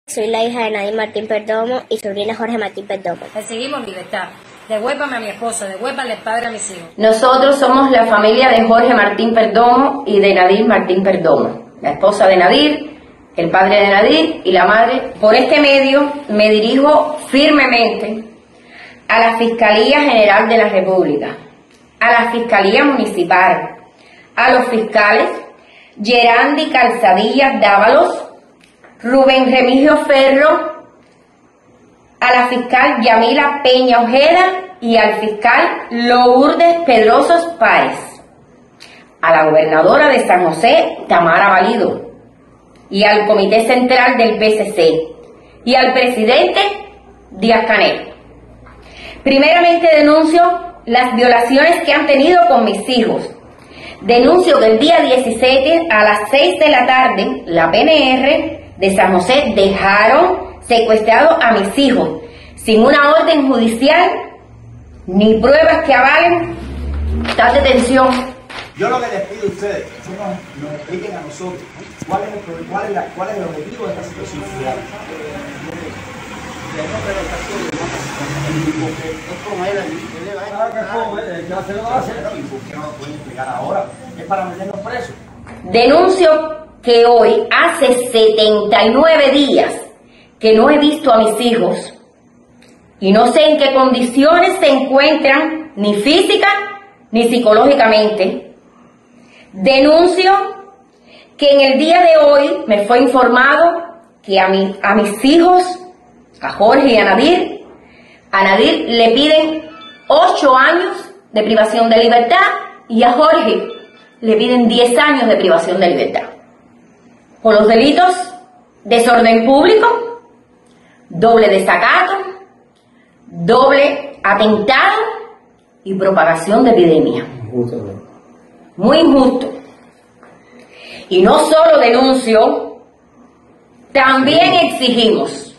Soy la hija de Nadir Martín Perdomo y sobrina de Jorge Martín Perdomo. Recibimos libertad. Devuélvame a mi esposo, devuélvale el padre a mis hijos. Nosotros somos la familia de Jorge Martín Perdomo y de Nadir Martín Perdomo, la esposa de Nadir, el padre de Nadir y la madre. Por este medio me dirijo firmemente a la Fiscalía General de la República, a la Fiscalía Municipal, a los fiscales Yerandi Calzadillas Dávalos, Rubén Remigio Ferro, a la fiscal Yamila Peña Ojeda y al fiscal Lourdes Pedrosos Páez, a la gobernadora de San José, Tamara Valido, y al Comité Central del PCC, y al presidente Díaz Canel. Primeramente denuncio las violaciones que han tenido con mis hijos. Denuncio que el día 17 a las 6 de la tarde, la PNR de San José dejaron secuestrados a mis hijos, sin una orden judicial ni pruebas que avalen tal detención. Yo lo que les pido a ustedes es que nos expliquen a nosotros cuál es el objetivo de esta situación. Denuncio que hoy hace 79 días que no he visto a mis hijos y no sé en qué condiciones se encuentran, ni física ni psicológicamente. Denuncio que en el día de hoy me fue informado que a mis hijos, a Jorge y a Nadir le piden 8 años de privación de libertad y a Jorge le piden 10 años de privación de libertad por los delitos de desorden público, doble desacato, doble atentado y propagación de epidemia. Muy injusto. Y no solo denuncio, también exigimos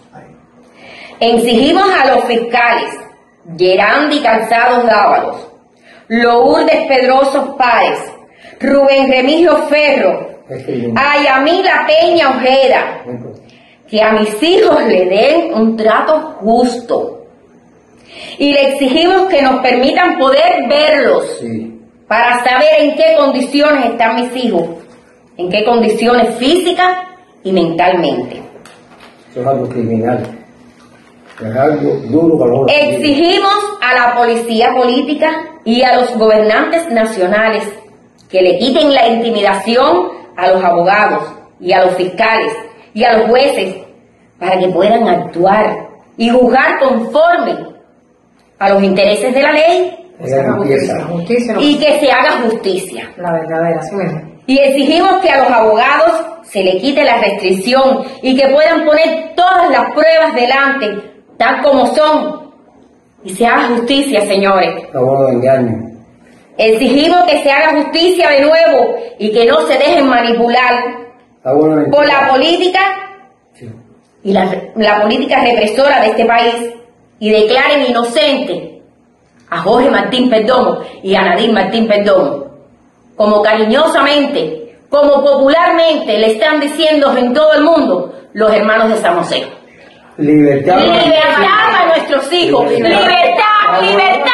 a los fiscales Yerandi Calzados Dávalos, Lourdes Pedrosos Páez, Rubén Remigio Ferro, a Yamila Peña Ojeda, que a mis hijos le den un trato justo. Y le exigimos que nos permitan poder verlos para saber en qué condiciones están mis hijos, en qué condiciones físicas y mentalmente. Eso es algo criminal. Es algo duro para los... Exigimos a la policía política y a los gobernantes nacionales que le quiten la intimidación a los abogados y a los fiscales y a los jueces para que puedan actuar y juzgar conforme a los intereses de la ley y que se haga justicia. La verdadera, sí. Y exigimos que a los abogados se le quite la restricción y que puedan poner todas las pruebas delante, tal como son, y se haga justicia, señores. Favor de engaño. Exigimos que se haga justicia de nuevo y que no se dejen manipular por la política y la política represora de este país y declaren inocente a Jorge Martín Perdomo y a Nadir Martín Perdomo, como cariñosamente, como popularmente le están diciendo en todo el mundo los hermanos de San José. Libertad. Libertad para nuestros hijos. Libertad, libertad.